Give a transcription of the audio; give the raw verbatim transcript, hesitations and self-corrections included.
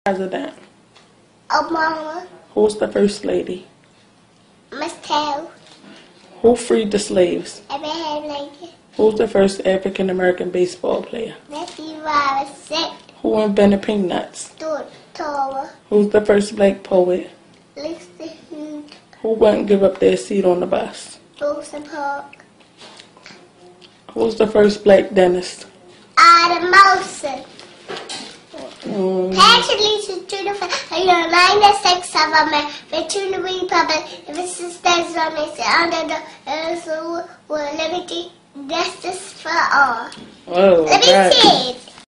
President? Obama. Who's the first lady? Miss Taylor. Who freed the slaves? Abraham Lincoln. Who's the first African American baseball player? Matthew Robinson. Who invented peanuts? Stuart Taylor. Who's the first black poet? Lisa Hughes. Who wouldn't give up their seat on the bus? Rosa Parks. Who's the first black dentist? Adam Molson. Um, Patrick Lisa Junior for the United States of America, between the Republic, if it's the States of America, under the earth, with liberty, justice for all. oh, Let me God. see it.